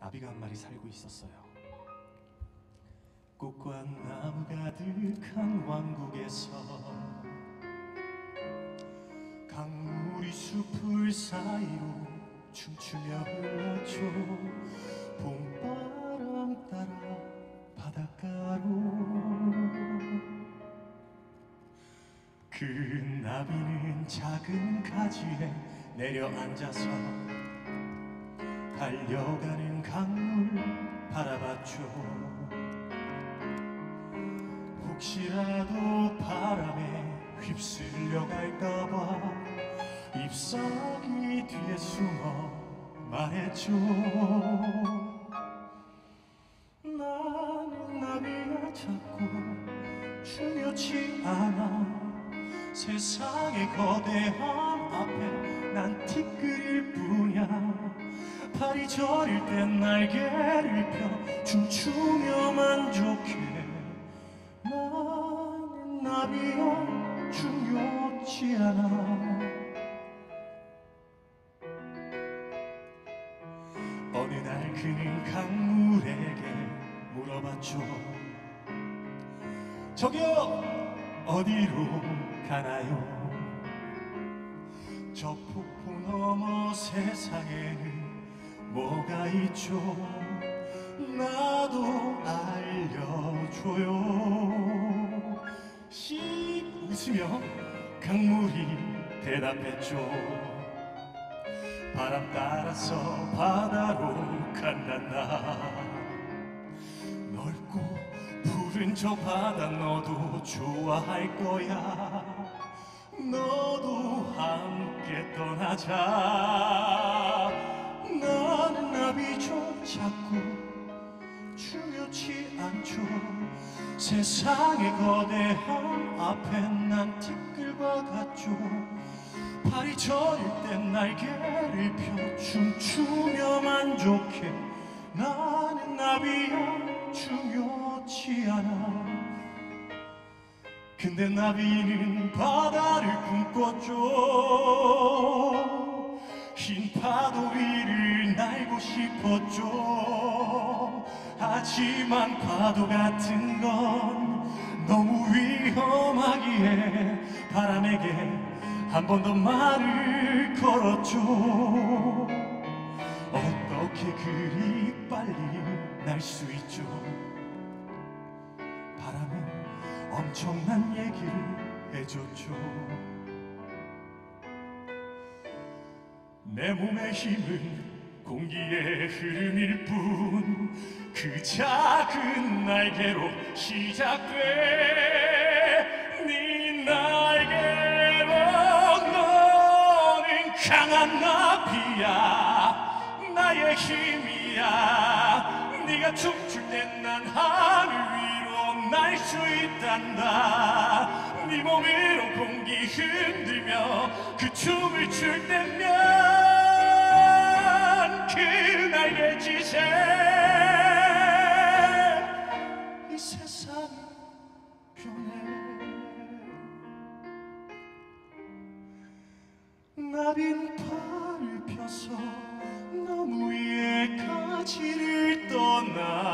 나비가 한 마리 살고 있었어요. 꽃과 나무 가득한 왕국에서 강물이 숲을 사이로 춤추며 흘렀죠. 봄바람 따라 바닷가로 그 나비는 작은 가지에 내려앉아서 달려가는 강물 바라봤죠. 혹시라도 바람에 휩쓸려 갈까봐 잎사귀 뒤에 숨어 말했죠. 나는 나비야 자꾸 중요치 않아. 세상의 거대함 앞에 난 티끌일 뿐이야. 발이 저릴 땐 날개를 펴 춤추며 만족해. 나는 나비야 중요치 않아. 어느 날 그는 강물에게 물어봤죠. 저기요, 어디로 가나요? 저 폭포 너머 세상에는 뭐가 있죠? 나도 알려줘요. 씩 웃으며 강물이 대답했죠. 바람 따라서 바다로 간단다. 넓고 푸른 저 바다 너도 좋아할 거야. 너도 함께 떠나자. 나는 나비죠. 자꾸 중요치 않죠. 세상의 거대함 앞에 난 티끌과 같죠. 발이 저릴 땐 날개를 펴 춤추며 만족해. 나는 나비야 중요치 않아. 근데 나비는 바다를 꿈꿨죠. 흰 파도 위를 날고 싶었죠. 하지만 파도 같은 건 너무 위험하기에 바람에게 한 번 더 말을 걸었죠. 어떻게 그리 빨리 날 수 있죠? 바람은 엄청난 얘기를 해줬죠. 내 몸의 힘은 공기의 흐름일 뿐 그 작은 날개로 시작돼. 네 날개로 너는 강한 나비야. 나의 힘이야. 네가 춤출 땐 난 하늘 위로 날 수 있단다. 네 몸으로 공기 흔들며 그 춤을 출 때면 그 날개 짓에 이 세상이 변해. 나빈 팔을 펴서 나무 위에 가지를 떠나